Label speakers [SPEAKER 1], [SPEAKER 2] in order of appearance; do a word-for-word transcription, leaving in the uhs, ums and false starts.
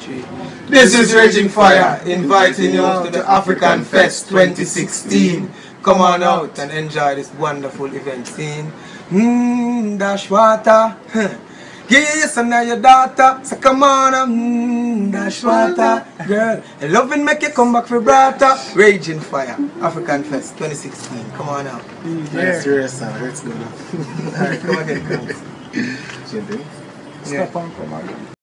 [SPEAKER 1] three. This is Raging Fyah, inviting you to the Afrikin Fest twenty sixteen. Come on out and enjoy this wonderful event scene. Mmm, dash water. Yes, and now your daughter. So come on, mmm, dash water. Girl, I love and make you come back for brata. Raging Fyah, Afrikin Fest twenty sixteen. Come on out.
[SPEAKER 2] Yeah, serious, let's go now.
[SPEAKER 1] Alright, come again, come.
[SPEAKER 2] Stop on, come on.